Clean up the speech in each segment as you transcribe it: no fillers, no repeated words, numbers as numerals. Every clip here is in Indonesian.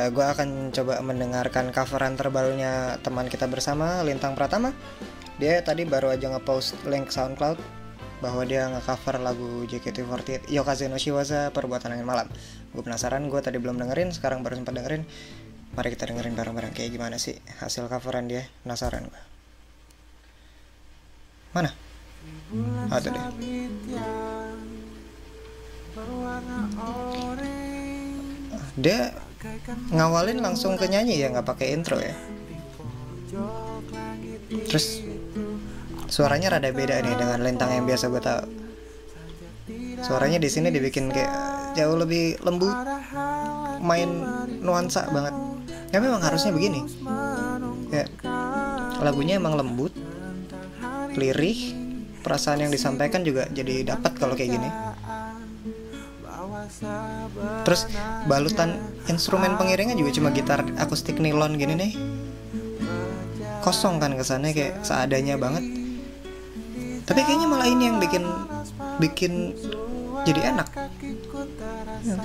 Gue akan coba mendengarkan coveran terbarunya teman kita bersama, Lintang Pratama. Dia tadi baru aja nge-post link SoundCloud bahwa dia nge-cover lagu JKT48 Yokaze no Shiwaza Perbuatan Angin Malam. Gue penasaran, gue tadi belum dengerin, sekarang baru sempat dengerin. Mari kita dengerin bareng-bareng kayak gimana sih hasil coveran dia. Penasaran gue. Mana? Oh, tuh deh. Dia ngawalin langsung ke nyanyi ya, nggak pakai intro ya. Terus suaranya rada beda nih dengan Lintang yang biasa gue tahu. Suaranya di sini dibikin kayak jauh lebih lembut, main nuansa banget. Ya memang harusnya begini. Ya, lagunya emang lembut, lirih, perasaan yang disampaikan juga jadi dapat kalau kayak gini. Terus balutan instrumen pengiringnya juga cuma gitar akustik nilon gini nih. Kosong kan kesannya, kayak seadanya banget. Tapi kayaknya malah ini yang bikin jadi enak. Ya.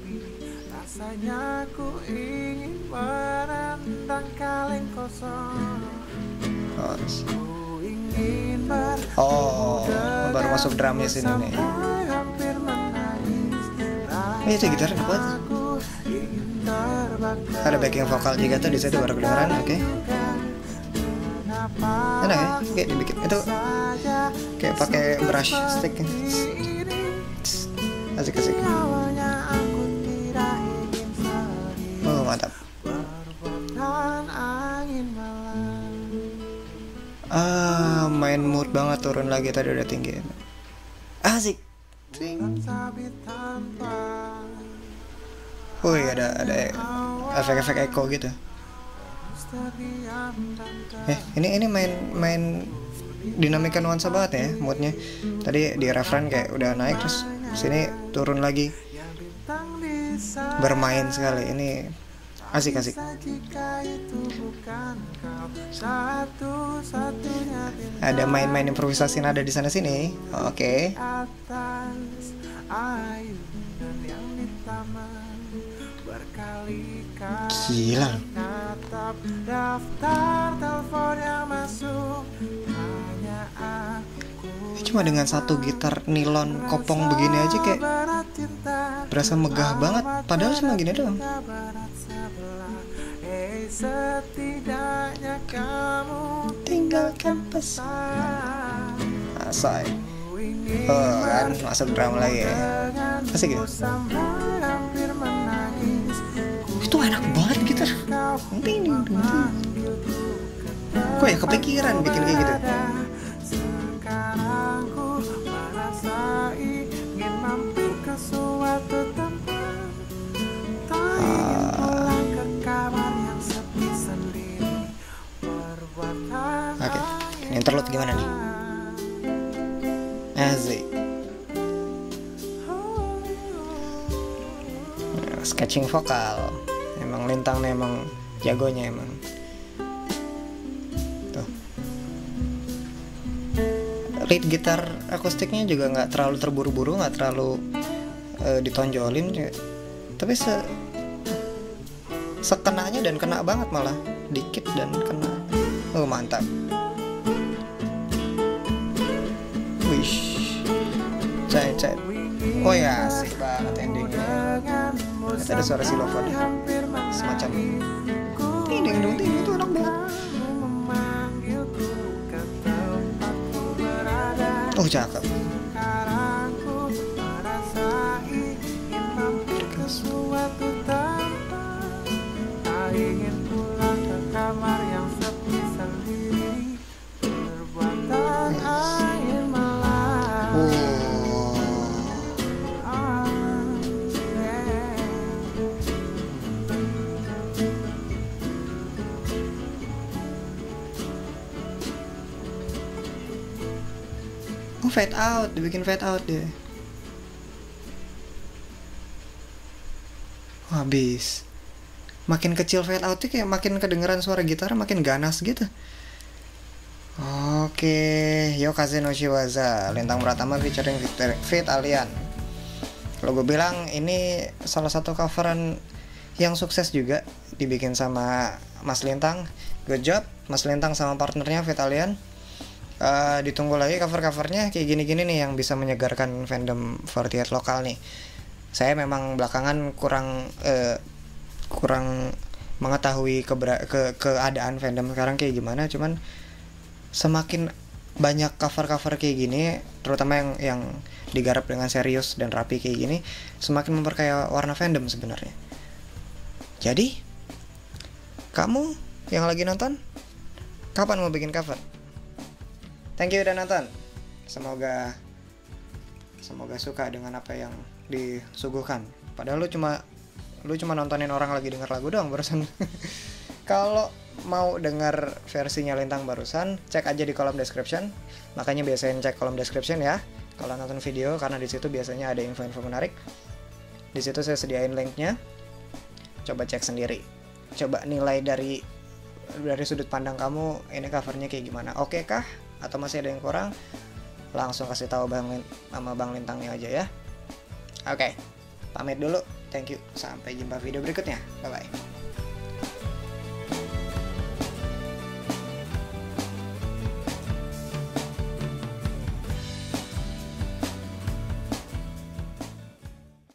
Oh, baru masuk drumnya sini nih. Ini tuh gitar kuat. Ada backing vokal juga tuh di situ baru kedengeran, oke. Enak ya, kayak dibikin itu kayak pakai brush stick. Asik. Oh, mantap. Main mood banget, turun lagi, tadi udah tinggi. Asik. Wih, ada efek-efek echo gitu. Ini main dinamika nuansa banget ya moodnya. Tadi di referen kayak udah naik, terus sini turun lagi, bermain sekali. Ini asik. Ada main improvisasi nada di sana sini. Oke. Gila. Cuma dengan satu gitar nilon kopong begini aja kayak berasa megah banget. Padahal cuma gini doang. Tinggalkan pesan. Asai. Oh kan, masuk drum lagi ya. Asik gitu. Itu enak banget gitar. Kok ya kepikiran bikin kayak gitu. Oke, interlude gimana nih? Asik. Sketching vokal. Emang Lintang nih emang jagonya emang. Tuh. Lead gitar akustiknya juga nggak terlalu terburu-buru, nggak terlalu ditonjolin, tapi sekenanya dan kena banget, malah dikit dan kena. Oh, mantap. Wish. Cek. Oh ya, asik banget endingnya. Ternyata ada suara xylophone ya. Semacam ding itu enak banget. Oh, cakep. Fade out, dibikin fade out deh. Habis. Makin kecil fade outnya kayak makin kedengeran suara gitar, makin ganas gitu. Oke, Yokaze no Shiwaza, Lintang Pratama featuring Fit Alian. Kalau gue bilang ini salah satu coveran yang sukses juga dibikin sama Mas Lintang. Good job Mas Lintang sama partnernya Vitalian. Ditunggu lagi cover-covernya kayak gini-gini nih yang bisa menyegarkan fandom 48 lokal nih. Saya memang belakangan kurang mengetahui keadaan fandom sekarang kayak gimana, cuman semakin banyak cover-cover kayak gini, terutama yang digarap dengan serius dan rapi kayak gini, semakin memperkaya warna fandom sebenarnya. Jadi, kamu yang lagi nonton, kapan mau bikin cover? Thank you udah nonton. Semoga suka dengan apa yang disuguhkan. Padahal lu cuma nontonin orang lagi denger lagu doang barusan. Kalau mau denger versinya Lintang barusan, cek aja di kolom description. Makanya biasain cek kolom description ya kalau nonton video, karena di situ biasanya ada info-info menarik. Di situ saya sediain linknya. Coba cek sendiri. Coba nilai dari sudut pandang kamu, ini covernya kayak gimana? Oke kah? Atau masih ada yang kurang? Langsung kasih tahu sama Bang Lintangnya aja ya. Oke. Pamit dulu. Thank you. Sampai jumpa video berikutnya. Bye bye.